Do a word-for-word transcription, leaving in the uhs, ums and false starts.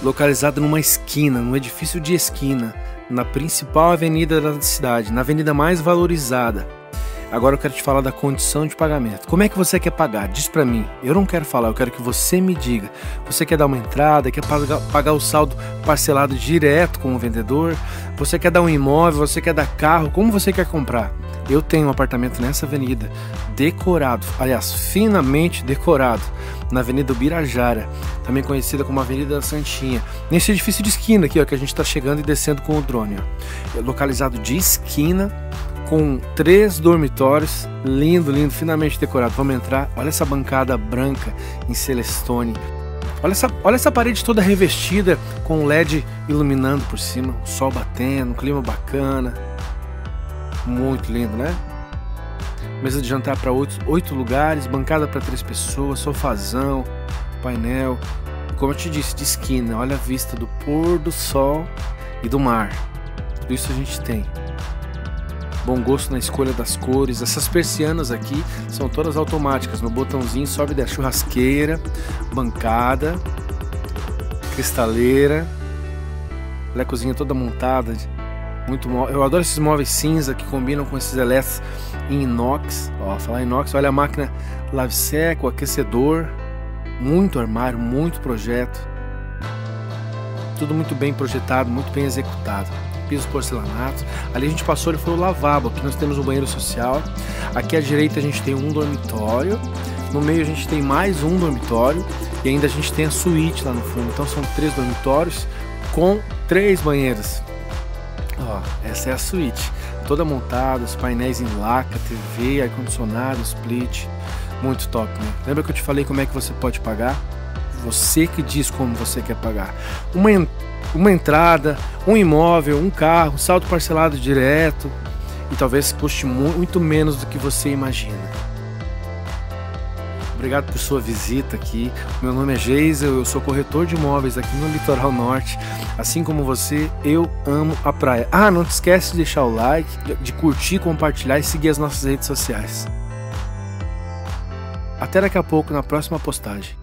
localizado numa esquina, num edifício de esquina, na principal avenida da cidade, na avenida mais valorizada. Agora eu quero te falar da condição de pagamento. Como é que você quer pagar? Diz pra mim. Eu não quero falar, eu quero que você me diga. Você quer dar uma entrada, quer pagar, pagar o saldo parcelado direto com o vendedor? Você quer dar um imóvel, você quer dar carro? Como você quer comprar? Eu tenho um apartamento nessa avenida, decorado, aliás, finamente decorado, na Avenida Ubirajara, também conhecida como Avenida da Santinha, nesse edifício de esquina aqui, ó, que a gente está chegando e descendo com o drone, ó. É localizado de esquina, com três dormitórios, lindo, lindo, finamente decorado. Vamos entrar. Olha essa bancada branca em Celestone. Olha essa, olha essa parede toda revestida com L E D iluminando por cima, o sol batendo, um clima bacana. Muito lindo, né? Mesa de jantar para oito, oito lugares, bancada para três pessoas, sofazão, painel. Como eu te disse, de esquina. Olha a vista do pôr do sol e do mar. Tudo isso a gente tem. Bom gosto na escolha das cores. Essas persianas aqui são todas automáticas. No botãozinho sobe da churrasqueira, bancada, cristaleira. Olha a cozinha toda montada. Muito, eu adoro esses móveis cinza que combinam com esses elétricos em inox. Ó, falar em inox, olha a máquina lave-seco, aquecedor. Muito armário, muito projeto. Tudo muito bem projetado, muito bem executado. Pisos porcelanatos. Ali a gente passou e foi o lavabo. Aqui nós temos um banheiro social. Aqui à direita a gente tem um dormitório. No meio a gente tem mais um dormitório. E ainda a gente tem a suíte lá no fundo. Então são três dormitórios com três banheiros. Ó, essa é a suíte. Toda montada, os painéis em laca, T V, ar-condicionado, split. Muito top, né? Lembra que eu te falei como é que você pode pagar? Você que diz como você quer pagar. Uma entrada. Uma entrada, um imóvel, um carro, saldo parcelado direto e talvez custe muito menos do que você imagina. Obrigado por sua visita aqui. Meu nome é Geisel, eu sou corretor de imóveis aqui no Litoral Norte. Assim como você, eu amo a praia. Ah, não te esquece de deixar o like, de curtir, compartilhar e seguir as nossas redes sociais. Até daqui a pouco na próxima postagem.